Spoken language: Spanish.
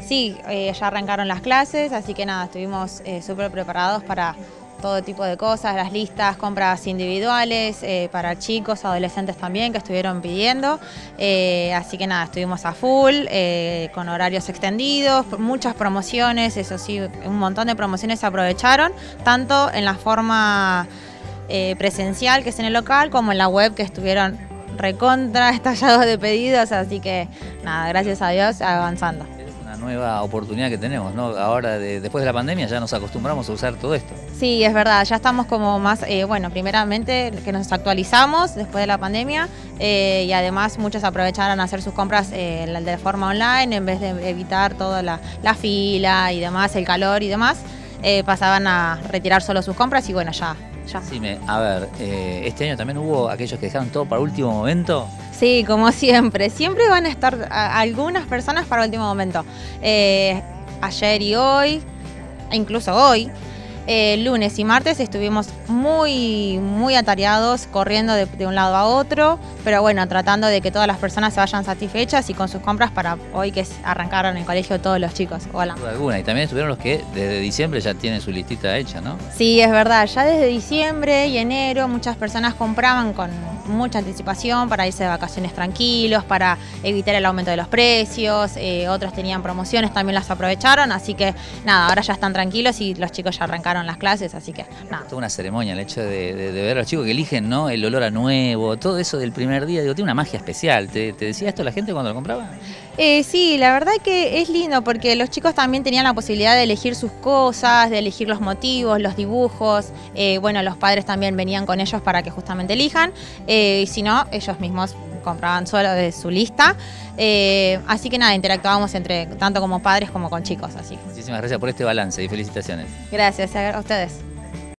Sí, ya arrancaron las clases, así que nada, estuvimos súper preparados para todo tipo de cosas, las listas, compras individuales, para chicos, adolescentes también que estuvieron pidiendo, así que nada, estuvimos a full, con horarios extendidos, muchas promociones, eso sí, un montón de promociones se aprovecharon, tanto en la forma presencial, que es en el local, como en la web, que estuvieron recontra estallados de pedidos, así que nada, gracias a Dios, avanzando. Una nueva oportunidad que tenemos, ¿no? Ahora, después de la pandemia, ya nos acostumbramos a usar todo esto. Sí, es verdad, ya estamos como más, bueno, primeramente que nos actualizamos después de la pandemia, y además muchos aprovecharon a hacer sus compras de forma online en vez de evitar toda la fila y demás, el calor y demás, pasaban a retirar solo sus compras y bueno, ya. Sí, a ver, este año también hubo aquellos que dejaron todo para último momento. Sí, como siempre, siempre van a estar algunas personas para último momento. Ayer y hoy, incluso hoy, lunes y martes estuvimos muy atareados, corriendo de un lado a otro, pero bueno, tratando de que todas las personas se vayan satisfechas y con sus compras para hoy que arrancaron el colegio todos los chicos. Hola. Alguna, y también estuvieron los que desde diciembre ya tienen su listita hecha, ¿no? Sí, es verdad, ya desde diciembre y enero muchas personas compraban con mucha anticipación para irse de vacaciones tranquilos, para evitar el aumento de los precios, otros tenían promociones, también las aprovecharon, así que nada, ahora ya están tranquilos y los chicos ya arrancaron las clases, así que nada. Toda una ceremonia, el hecho de ver a los chicos que eligen, ¿no? El olor a nuevo, todo eso del primer día, digo, tiene una magia especial. ¿Te decía esto la gente cuando lo compraba? Sí, la verdad que es lindo porque los chicos también tenían la posibilidad de elegir sus cosas, de elegir los motivos, los dibujos. Bueno, los padres también venían con ellos para que justamente elijan, y si no, ellos mismos compraban solo de su lista. Así que nada, interactuábamos entre tanto como padres como con chicos. Así. Muchísimas gracias por este balance y felicitaciones. Gracias a ustedes.